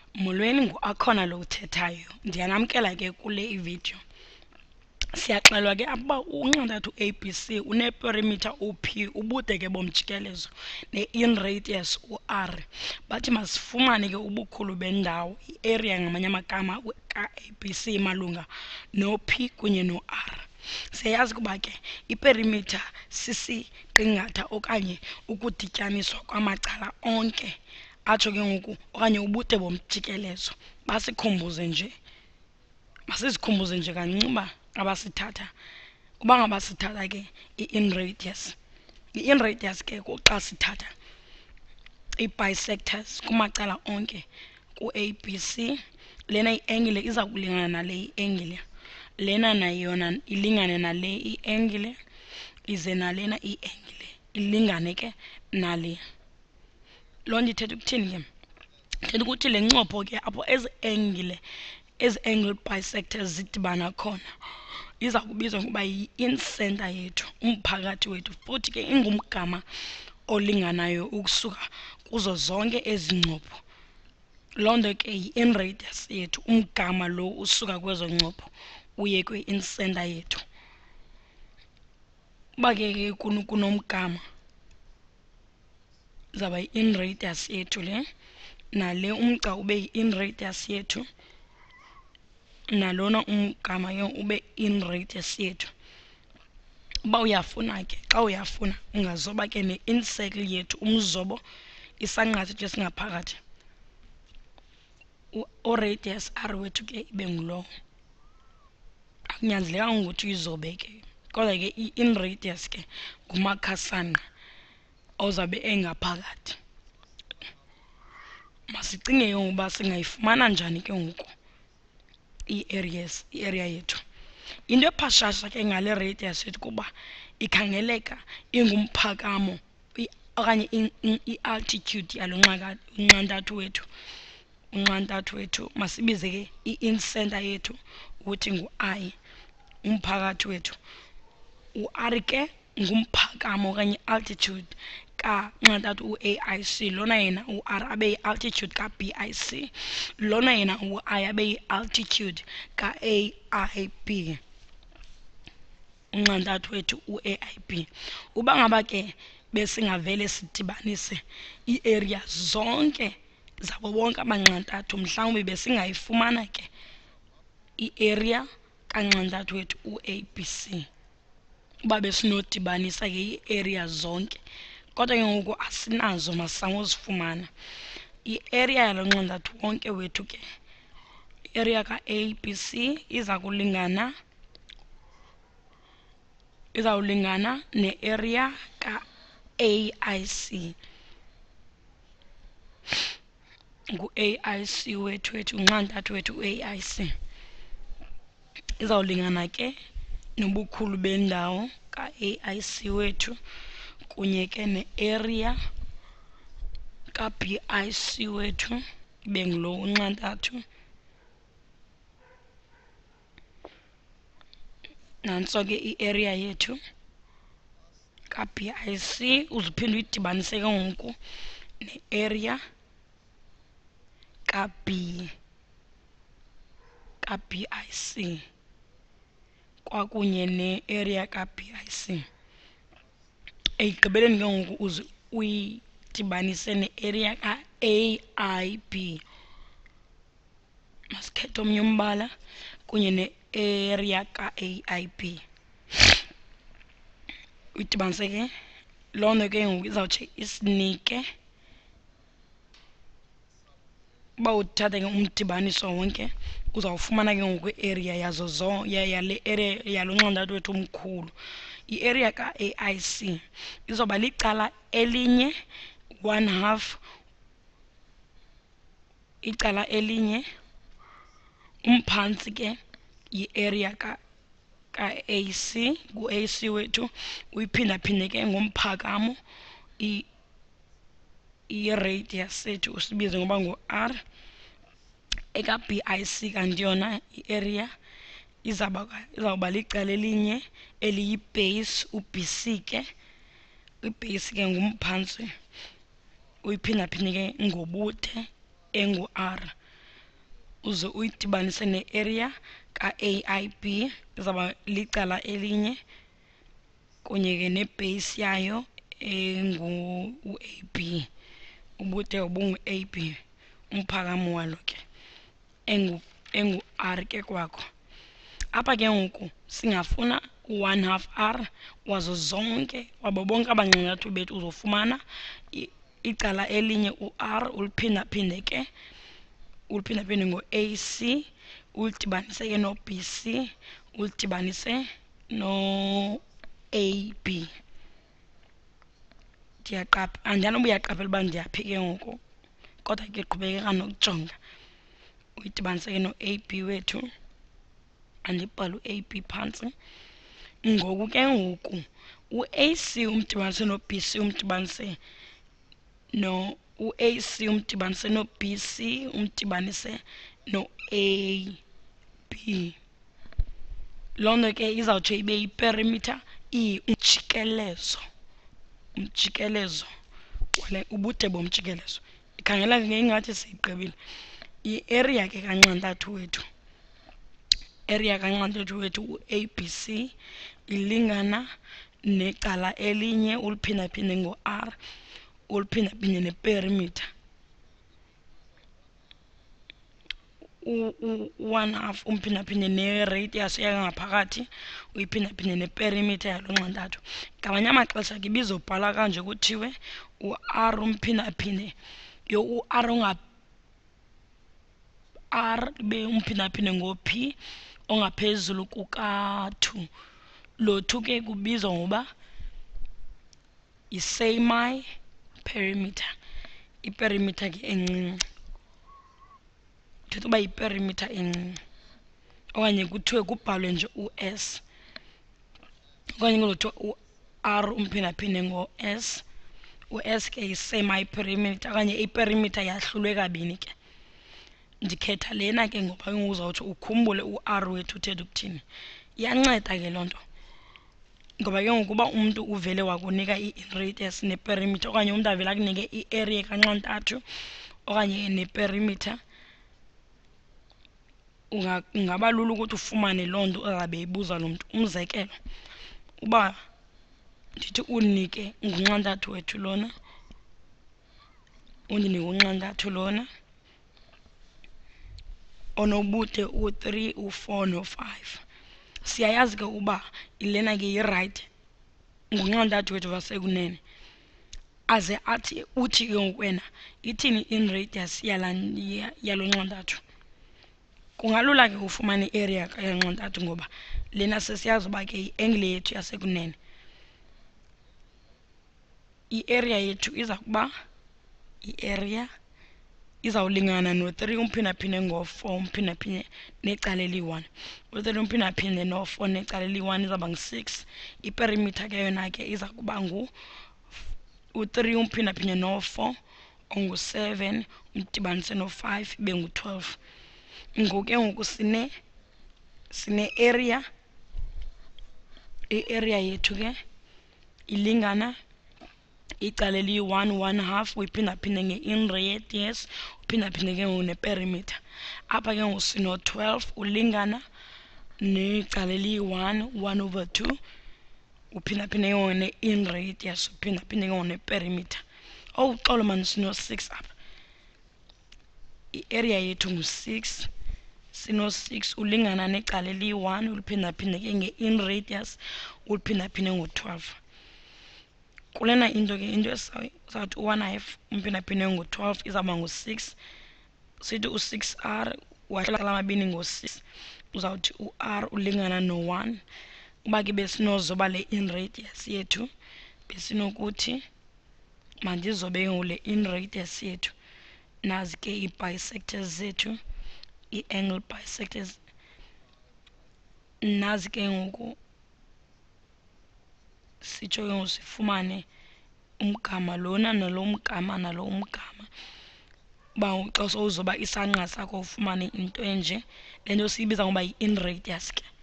Molweni, akhona lo uthethayo. Ndiyanamkela ke kule ividiyo. Siyaxelwa ke apha unxantathu ABC uneperimeter OP, ubude ke bomjikelezo, ne-inradius u-R. Bathi masifumane ke ubukhulu bendawo, i-area ngamanye amagama ka-ABC malunga no-P kunye no-R. Siyayazi ukuba ke iperimeter sisiqingatha okanye ukudityaniswa kwamacala onke atsho ke ngoku okanye ubude bomjikelezo. Masizikhumbuze nje kancinci uba ngaba sithatha ke i-inradius. I-inradius ke xa sithatha ii-bisectors kumacala onke ku-ABC, lena i-angle iza kulingana nale i-angle, lena nayona ilingane nale i-angle, ize nalena i-angle ilingane ke nale. Loo nto ithetha ukuthini ke? Ithetha ukuthi le ncopho ke apho ezi angle bisectors zidibana khona iza kubizwa ngokuba yi-incenter yethu, umphakathi wethu, futhi ke ingumgama olinganayo ukusuka kuzo zonke ezi ncopho. Loo nto ke yi-inradius yethu, umgama lo usuka kwezo ncopho uye kwi-incenter yethu. Uba ke kunomgama izawuba yi-inradius yethu le, nale umgca ube yi-inradius yethu, nalona umgama ke ube inradius yethu. Uba uyafuna ke, xa uyafuna ungazoba ke ne-incircle yethu, umzobo, isanqathi ethu esingaphakathi, uradius R wethu ke ibe ngulowo. Akunyanzelekanga ukuthi uyizobe ke, kodwa ke i-inradius ke ngumakhasanqa ozawube engaphakathi. Masicinge ke ngoku uba singayifumana njani ke ngoku i-area yethu. Into ephashasha ke ngale radius yethu kuba ikhangeleka ingumphakamo okanye i-altitude yalo unxantathu wethu, masibize ke i-incenter yethu ukuthi ngu-I, umphakathi wethu. U-R ke ngumphakamo okanye i-altitude kanxantathu u-AIC, lona yena u-R abe yi-altitude ka-BIC, lona yena u-I abe yi-altitude ka-AIB, unxantathu wethu u-AIB. Uba ngaba ke besingavele sidibanise ii-area zonke zabo bonke abanxantathu, mhlawumbi besingayifumana ke i-area kanxantathu wethu u-ABC, uba besinodibanisa ke ii-area zonke. Kodwa ke ngoku asinazo, masizame uzifumana. I-area yalo nxantathu wonke wethu ke, i-area ka-ABC izawulingana ne-area ka-AIC. Ngu-AIC wethu unxantathu wethu u-AIC. Izawulingana ke nobukhulu bendawo ka-AIC wethu kunye ke ne-area ka-BIC wethu ibe ngulo unxantathu. Nantso ke i-area yethu ka-BIC, uzuphinde uyidibanise ke ngoku ne-area ka-BIC kwakunye ne-area ka-BIC. Ekugqibeleni ke ngoku uze uyidibanise ne-area ka-AIB. Masikhethe omnye umbala kunye ne-area ka-AIB. Uyidibanise ke, loo nto ke ngoku izawutsho isinike, uba uthatha ke umdibaniso wonke uzawufumana ke ngoku i-area yale area yalo nxantathu wethu omkhulu. I-area ka-AIC izoba licala elinye 1/2, icala elinye, umphantsi ke yi-area ka-AC, ngu-AC wethu, uyiphindaphinde ke ngomphakamo i-radius yethu usibize ngoba ngu-R. Eka-BIC kanti yona i-area izawuba licala elinye eliyi-base, u-BC ke, i-base ke ngumphantsi, uyiphindaphinde ke ngobude engu-R. uze uyidibanise ne-area ka-AIB, izawuba licala elinye, kunye ke nebase yayo engu-AB, ubude obungu-AB, umphakamo walo ke engu-R ke kwakho. Apha ke ngoku singafuna u-1/2 R wazo zonke, wabo bonke abancantathu bethu uzofumana icala elinye u-R, uliphindaphinde ngo-AC, ulidibanise ke no-BC, ulidibanise no-AB. Andiyani uba uyaqaphela uba ndiyaphi ke ngoku, kodwa ke qhubekeka nokujonga. Uyidibanise ke no-AB wethu, andibhale u-AB phantsi. Ngoku ke ngoku u-AC umdibanise no-BC umdibanise u-AC umdibanise no-BC umdibanise no-AB. Loo nto ke izawutsho ibe yiperimeter, umjikelezo ubude bomjikelezo. Ikhangela ke ingathi siyigqibile. I-area ke kancantathu wethu, u-ABC ilingana necala elinye uliphindaphinde ngo-R, uliphindaphinde neperimeter. U-1/2 umphindaphinde ne-radius yangaphakathi, uyiphindaphinde neperimeter yalo ncantathu. Ngamanye amaxesha ke ibizobhala kanje kuthiwe u-R umphindaphinde R ibe umphindaphinde ngo-P ongaphezulu kuka-2. Lo 2 ke kubizwa ngoba yi-semi-perimeter, iperimeter ke encinci. Ithetha uba yiperimeter encinci, okanye kuthiwe kubhalwe nje u-S, okanye kuthiwa u-R umphindaphinde ngo-S. U-S ke yi-semi-perimeter, okanye iperimeter yahlulwe kabini ke. Ndikhetha lena ke ngoba ke ngoku uzawutsho ukhumbule u-R wethu uthetha ukuthini. Iyanceda ke loo nto, ngoba ke ngoku uba umntu uvele wakunika i-inradius neperimeter, okanye umntu avele akunike i-area kancantathu okanye neperimeter, kungaba lula ukuthi ufumane loo nto azabe eyibuza lo mntu. Umzekelo, uba ndithi unike nguncantathu wethu lona, undinike uncantathu lona onobude u-3, u-4 no-5. Siyayazi ke uba ilena ke yi-right, nguncantathu wethu wasekunene. Aze uthi ke ngoku wena ithini i-inradius yalo ncantathu. Kungalula ke ufumane i-area kancantathu, ngoba lena sesiyazi uba ke yi-angle yethu yasekunene. I-area yethu iza kuba i-area izawulingana no-3 umphindaphinde ngo-4 umphindaphinde necala eli-1. U-3 umphindaphinde no-4 necala eli-1 izawuba ngu-6. Iperimeter ke yona ke iza kuba u-3 umphindaphinde no-4 ongu-7 umdibanise no-5 ibe ngu-12. Ngoku ke ngoku sine-area. I-area yethu ke ilingana icala eliyi-1, 1/2 uyiphindaphinde nge-inradius, uphindaphinde ke ngoku neperimeter. Apha ke ngoku sino-12 ulingana necala eliyi-1, 1/2, uphindaphinde ke ngoku ne-inradius, uphindaphinde ke ngoku neperimeter. Oh, uxolo mani, sino-6 apha. I-area yethu ngu-6, sino-6 ulingana necala eliyi-1, uliphindaphinde ke nge-inradius, uliphindaphinde ngo-12. Kulena into ke into esizawuthi u-1/2 umphindaphinde ngo-12 izawuba ngu-6. Sithi u-6R wahlela amabini ngo-6, uzawuthi u-R ulingana no-1. Uba ke besinozoba le inradius yethu, besinokuthi mandizobe ke ngoku le inradius yethu. Nazi ke ii-bisectors zethu, ii-angle bisectors. Nazi ke ngoku sitsho ke ngoku sifumane umgama lona nalo mgama nalo umgama. Uba ngoku xa sowuzoba isangqa sakho ufumane into enje, le nto siyibiza ngoba yi-inradius ke.